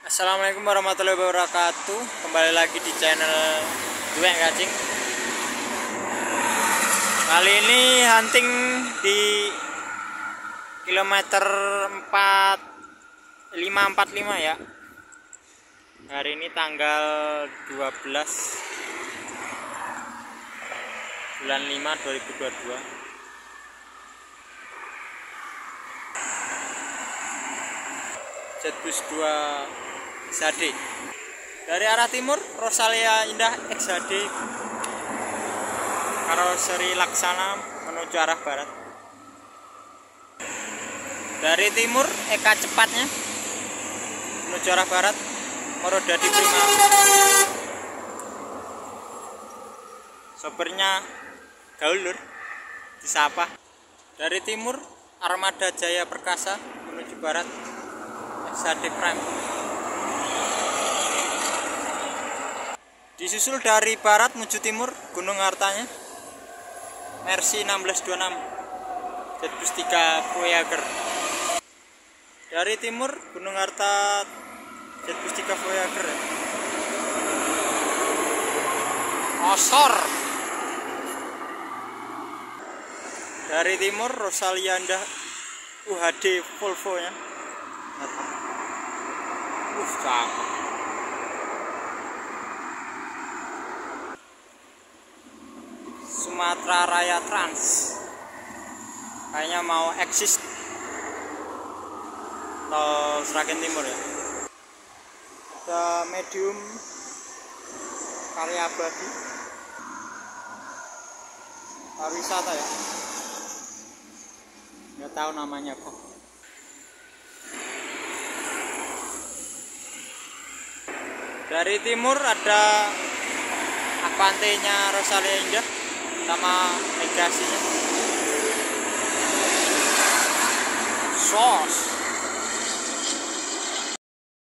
Assalamualaikum warahmatullahi wabarakatuh. Kembali lagi di channel Duek Kacing. Kali ini hunting di kilometer 545 ya. Hari ini tanggal 12 bulan 5 2022. Jetbus 2 XHD dari arah timur, Rosalia Indah XHD karoseri Laksana menuju arah barat. Dari timur, Eka cepatnya menuju arah barat, Morodadi Prima. Sopirnya Gaulur disapa. Dari timur, Armada Jaya Perkasa menuju barat, XHD Prime. Disusul dari barat menuju timur, Gunung Hartanya Mercy 1626 Jetbus 3 Voyager. Dari timur, Gunung Harta Jetbus 3 Voyager. Osor. Dari timur, Rosalia Indah UHD Volvo nya. Cakep. Sumatera Raya Trans kayaknya mau eksis tol Sragen Timur ya. Ada medium karya abadi pariwisata ya, nggak tahu namanya kok. Dari timur ada Avante-nya Rosalia Indah sama legasinya. Sos.